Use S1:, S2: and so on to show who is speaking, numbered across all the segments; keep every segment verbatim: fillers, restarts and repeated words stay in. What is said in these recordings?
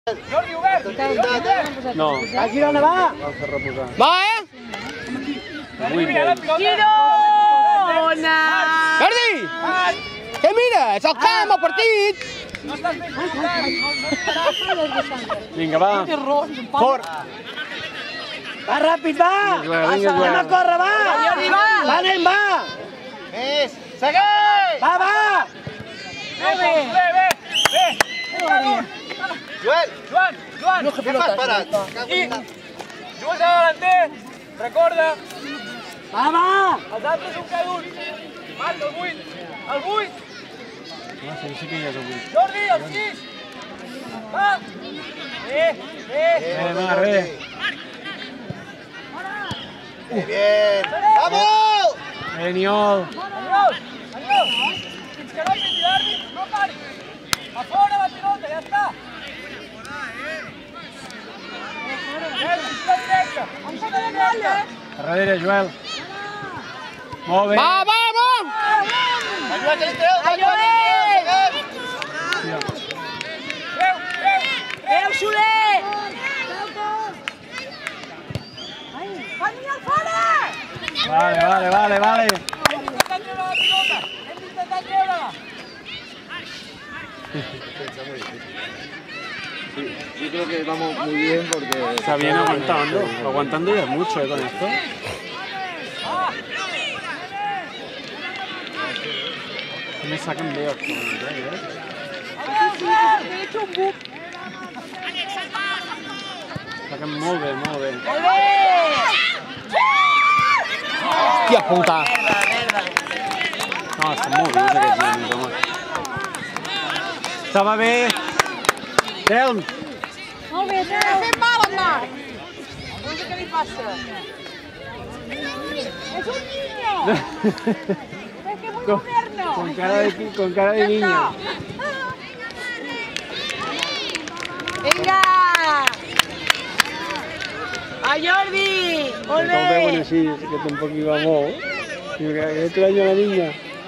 S1: Jordi, obert!
S2: No.
S3: Va, Girona, va!
S2: Cal fer reposar.
S3: Va, eh?
S1: Girona!
S3: Jordi! Què mires? El camp, el partit!
S1: No estàs ben col·locat!
S2: Vinga, va. Fort.
S3: Va, ràpid, va!
S2: Vinga, vinga,
S3: Anem a córrer, va! Va, anem, va!
S1: Més! Segueix!
S3: Va, va!
S1: Bé, bé, bé! Bé! Joel! Joan! Joan! Què fas parat? I... Jugues de delanter! Recorda!
S3: Va, va!
S1: Els altres un cada un! Marc, el vuit! El vuit!
S2: No, sí, sí que hi és el vuit.
S1: Jordi, el sis! Va! Bé! Bé!
S2: Bé, va, bé.
S1: Bien! Vamos!
S2: Bé, Niol.
S1: Aniol! Aniol! Fins que no hi vegi l'àrbit, no pari! A fora la pilota, ja està! Eh, piscina directa! Piscina directa!
S2: A darrere, Joel. Molt bé.
S3: Va, va, va!
S1: Va, Joel, que li treu! Va, Joel! Treu, treu! Treu, Soler!
S2: Vale, vale, vale, vale.
S1: Hem d'intentar treure la pilota! Hem d'intentar treure-la!
S4: Yo creo que vamos muy bien porque...
S2: Está bien aguantando. Aguantando ya mucho, eh, con esto. Me sacan de aquí, ¿eh? Saquen molt bé, molt bé.
S3: Hòstia puta!
S2: No, estan molt vius aquests nanos, home. Estava bé. Telm.
S5: Molt bé, Telm. Està fent mal, en Marc. No sé què li passa. És un niño. És que muy moderno.
S2: Con cara de, con cara de niño.
S5: Vinga. A Jordi. Molt
S2: Com
S5: bé.
S2: veuen així, que tampoc hi va molt. Diu que aquest any a la niña.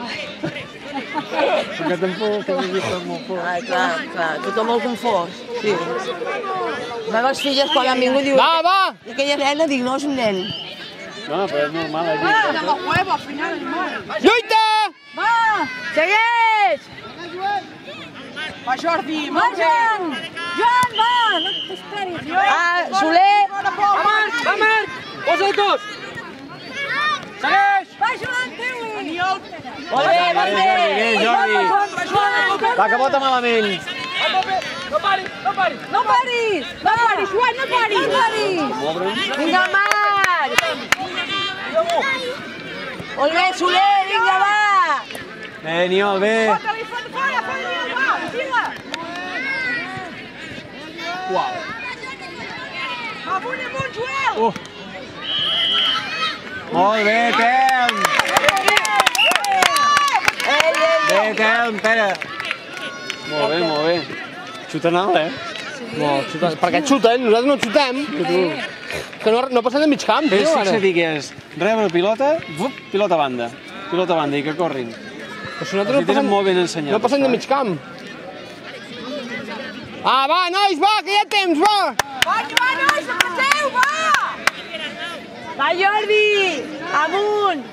S2: Perquè tampoc que m'hi està molt fort.
S5: Ai, clar, clar, tothom el confós. Sí. Les meves filles, quan han vingut, diuen...
S3: Va, va!
S5: I aquella nena, dic, no, és un nen.
S2: No, però és normal aquí.
S5: huevo, al final, el món.
S3: Lluita!
S5: Va! Segueix! Va, Jordi, molt bé! Joan, va! No t'esperis, Joan! Ah, Soler! Va, Marc! Va, Marc!
S1: Posa-hi tots! Segueix!
S5: Va, Joan, teu-hi!
S1: Aniol!
S5: Molt bé, molt bé!
S2: Bé, Jordi! Va, que bota malament.
S1: No paris, no paris!
S5: No paris! No paris, Joan, no paris! No paris! Vinga, Marc! Molt bé, Soler, vinga, va!
S2: Bé, Niol, bé.
S5: Fota-li, fota, fora, fora, va, tira!
S2: Uau.
S5: Amunt, amunt, Joel!
S2: Uh. Molt bé, Telm. Bé, Telm, espera. Molt bé, molt bé. Xuten alt, eh?
S3: No, xuten. Per què xuten? Nosaltres no xutem. Que no, no passen de mig camp,
S2: Ves,
S3: tio, ara.
S2: fixa-t'hi que és rebre pilota, bup, pilota a banda. Pilota a banda i que corrin.
S3: Però si nosaltres
S2: Els hi tenen molt ben ensenyat.
S3: no passen de
S2: això,
S3: mig camp. Ah, va, nois, va, que hi ha temps, va!
S5: Va, Joan, nois, apreteu, va! Va, Jordi! Amunt!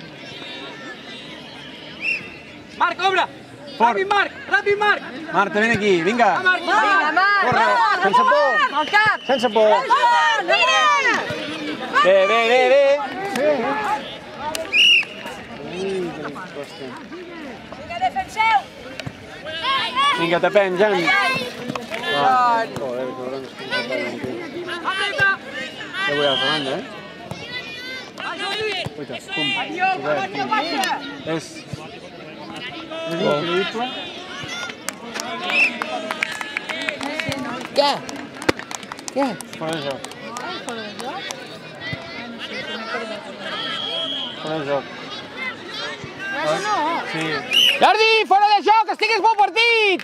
S1: Marc, obre! Ràpid, Marc! Ràpid, Marc!
S2: Marta, ven aquí, vinga.
S1: Marc,
S5: Vinga, Marc!
S2: Corre,
S5: va,
S2: sense
S5: va,
S2: por.
S5: Al cap!
S2: Sense por.
S5: Joan, mira!
S2: Bé, bé, bé, bé.
S5: Vinga, defenseu!
S2: Vinga, tapem, Jan.
S5: Joan!
S2: Joder, que hauran escoltat aquí.
S1: Apreta!
S2: Ja veuràs la banda, eh? Oita, pum.
S5: Aniol, Aniol, baixa!
S2: És... És increïble.
S3: Què? Què?
S2: Fora de joc. Fora de joc. Sí.
S3: Jordi, fora de joc, estigues pel partit!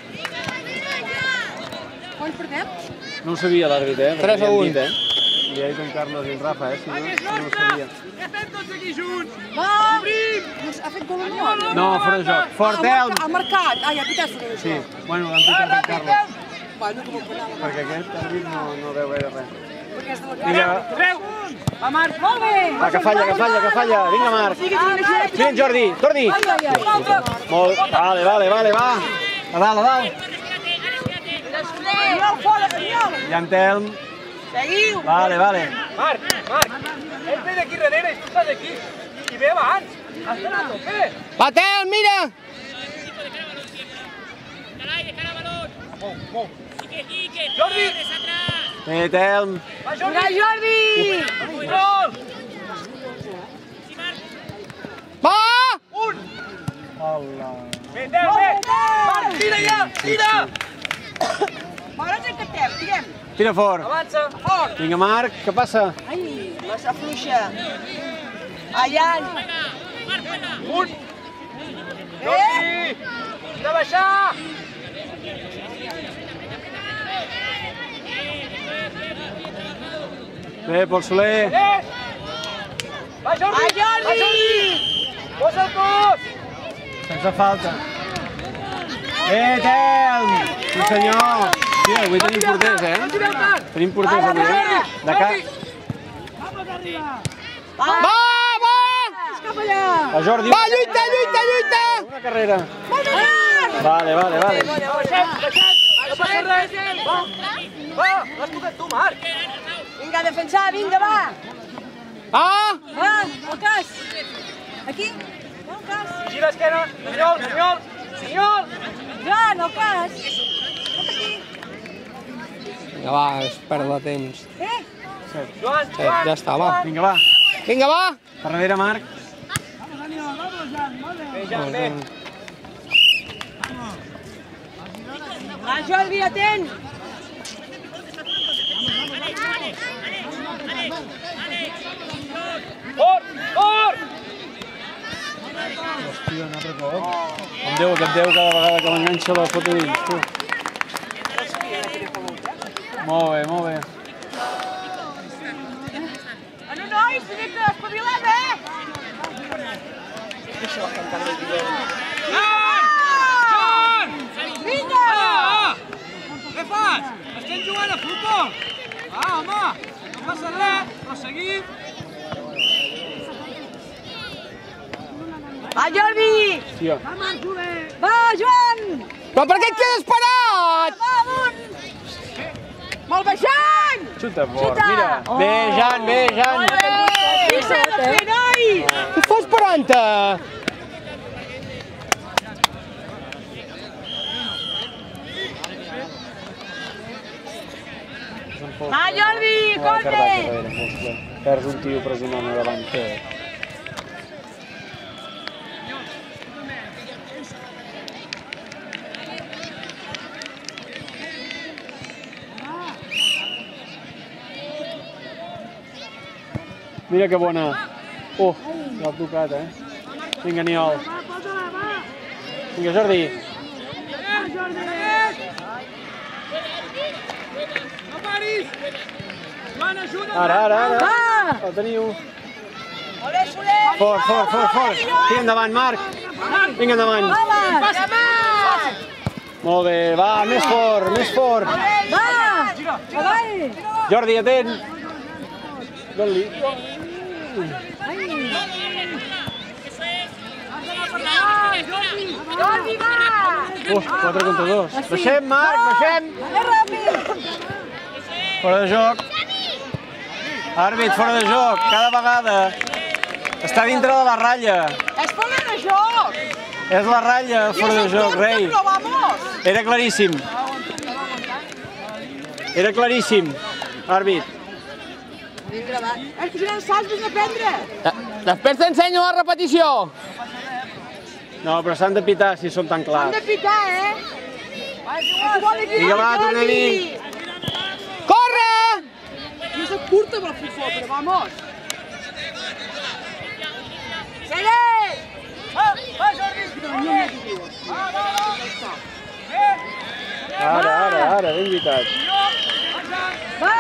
S5: Quants portem?
S2: No ho sabia l'àrbit, eh?
S3: tres a un.
S2: Dit, eh? Li ha dit en Carlos i en Rafa, eh? Si no, no ho sabia.
S1: Estem tots aquí junts!
S5: Va! Ha fet gol o no?
S2: No, fora de joc. Fort, Telm!
S5: Ha marcat. Ah, ja ha pitat.
S2: Sí, bueno, l'han pitat en Carlos. Perquè aquest àrbit no, no veu gaire res.
S1: Vinga. Treu! Va, Marc!
S5: Molt bé!
S2: Va, que falla, que falla, que falla. Vinga, Marc. Vine, Jordi, torni. Molt, vale, vale, vale, va. A dalt, a dalt.
S5: Oriol, fora, Oriol!
S2: I en Telm.
S5: Seguiu!
S2: Vale, vale.
S1: Marc, Marc, ell ve d'aquí darrere i tu estàs aquí. I ve abans. Has d'anar a tope.
S3: Va, Telm, mira!
S1: Jordi!
S2: Eh, Telm.
S1: Va,
S5: Vinga,
S1: Jordi!
S5: Jordi!
S1: Gol!
S3: Va!
S1: Un!
S2: Hola.
S1: Bé, Tel, bé! Marc, tira ja! Tira!
S5: Fora ens encantem, tirem!
S2: Tira fort.
S1: Avança! Fort!
S2: Vinga, Marc, què passa?
S5: Ai, massa fluixa. Allà!
S1: Un! Jordi! De baixar!
S2: Bé, Pol Soler.
S1: Tres! Va, Jordi!
S5: Va, Jordi!
S1: Posa el cos!
S2: Sense falta. Eh, Telm! Sí, senyor. Tio, avui tenim porters, eh?
S1: No tireu tant!
S2: Tenim porters avui, eh? De ca...
S5: Va,
S3: Va, va!
S5: cap allà!
S2: La Jordi.
S3: Va, lluita, lluita, lluita!
S2: Una carrera.
S5: Molt bé, Marc!
S2: Vale, vale, vale.
S1: Baixem, baixem! No passa res! Va! Va! L'has tocat tu, Marc!
S5: Vinga, a defensar, vinga, va!
S3: Ah!
S5: Va, al cas! Aquí, al cas!
S1: Gira esquena! Senyol, senyol! Senyol!
S5: Joan, al cas!
S3: Vinga, va, es perd temps.
S5: Eh?
S1: Joan,
S3: Sí,
S1: Joan!
S3: ja està, va.
S2: Vinga, va.
S3: Vinga, va!
S2: Per darrere, Marc.
S1: Bé, Jan, bé!
S5: Va, Jordi, atent!
S1: Fort! Fort!
S2: Hòstia, un altre cop. Em deu, que et deu cada vegada que m'enganxa la foto dins, tu. Molt bé, molt bé.
S5: Bueno, nois, tenim que espavilem, eh?
S1: Joan!
S5: Vinga!
S1: Ah! Què fas? Estem jugant a futbol! Ah, home! No passa res, però seguim!
S5: Va, Jordi!
S2: Hòstia.
S5: Va, Joan!
S3: Però per què et quedes parat?
S5: Va, amunt! Molt baixant!
S2: Xuta fort,
S5: Xuta!
S2: mira. Bé, Jan, bé, Jan.
S5: Qui s'ha de fer, noi?
S3: Què fas parant-te?
S5: Va, Jordi, corre!
S2: Perds un tio pressionant a davant. Mira que bona. Oh, l'ha tocat, eh? Vinga, Niol. Vinga, Jordi.
S1: No paris! Joan, ajuda!
S2: Ara, ara, ara.
S5: Va!
S2: El teniu.
S5: Olé, Soler!
S2: Fort, fort, fort, fort. Tira endavant, Marc. Vinga, endavant.
S5: Va, Marc!
S2: Molt bé, va, més fort, més fort.
S5: Va! Avall!
S2: Jordi, atent. Doni-li.
S5: Jordi, va!
S2: Uh, quatre contra dos. Baixem, Marc, baixem.
S5: Més ràpid!
S2: Fora de joc. Àrbit, fora de joc, cada vegada. Està dintre de la ratlla.
S5: És fora de joc!
S2: És la ratlla, fora de joc, rei.
S5: Però vamos!
S2: Era claríssim. Era claríssim, àrbit.
S5: És que si no saps, vés a prendre!
S3: Després t'ensenyo la repetició.
S2: No, però s'han de pitar si són tan
S5: Hem
S2: clars.
S5: de pitar, eh?
S2: Vinga, va, tornem-hi.
S3: Corre!
S5: Jo soc curta per futbol, però vamos! Segueix!
S1: Va, va, Jordi! Va, va, va! Bé!
S2: Ara, ara, ara, ben veritat.
S5: Va!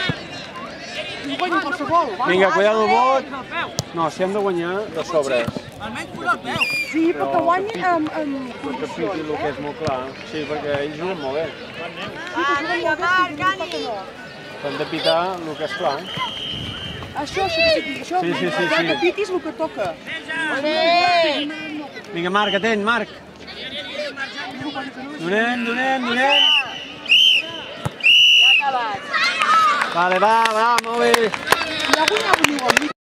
S2: Vinga, cuidado el bot. No, si hem de guanyar de sobres.
S1: Almenys posar el peu.
S5: Sí, però que guanyi amb, amb
S2: Que
S5: condicions,
S2: piti el que és molt clar. Sí, perquè ells juguen molt bé.
S5: Vinga, Marc, Ani!
S2: S'han de pitar el que és clar.
S5: Això, això, això,
S2: Sí, sí, sí, sí.
S5: que pitis el que toca.
S2: Vinga, Marc, atent, Marc. Donem, donem, donem.
S5: Ja ha acabat.
S2: Vale, va, va, molt bé.
S5: Ja guanyava un igual.